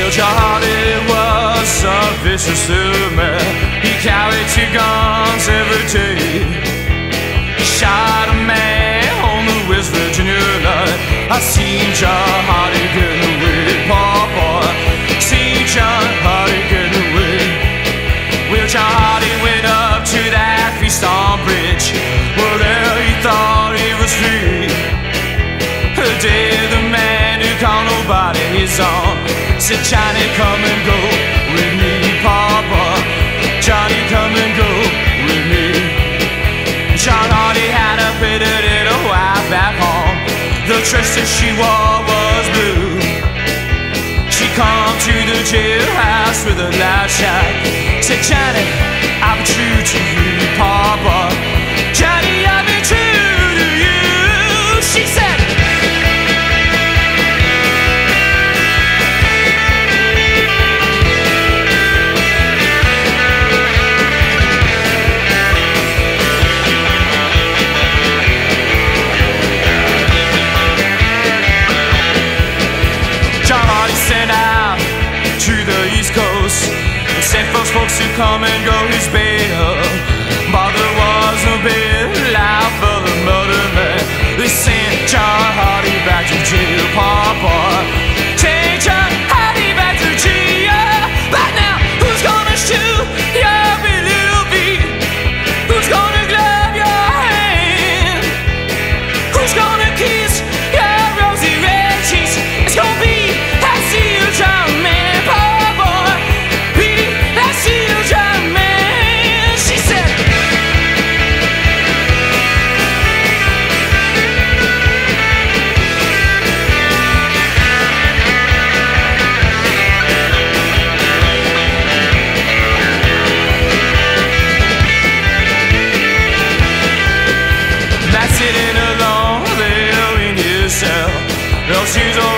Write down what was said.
John Hardy was a vicious little man. He carried 2 guns every day. He shot a man on the West Virginia line. I seen John Hardy getting away, poor boy. Seen John Hardy getting away. Well, John Hardy went up to that Freestone Bridge. Well, there he thought he was free. The day the man who called nobody his own said, Johnny, come and go with me, Papa. Johnny, come and go with me. John Hardy had a pretty little wife back home. The dress that she wore was blue. She come to the jailhouse with a loud shout. Said, Johnny, I'll be true to you, Papa. Johnny, I'll be true to you. She said, sent out to the East Coast and sent folks to come and go his bail. But there was no bail out for the murder man. They sent John Hardy back to jail, Papa. Take John Hardy back to jail. But now, who's gonna shoot your little feet? Who's gonna glove your hand? Who's gonna kiss your rosy red cheeks? It's gonna be John man, poor boy, Petey, that's you, John man. She said, that's sitting alone there in your cell. No, she's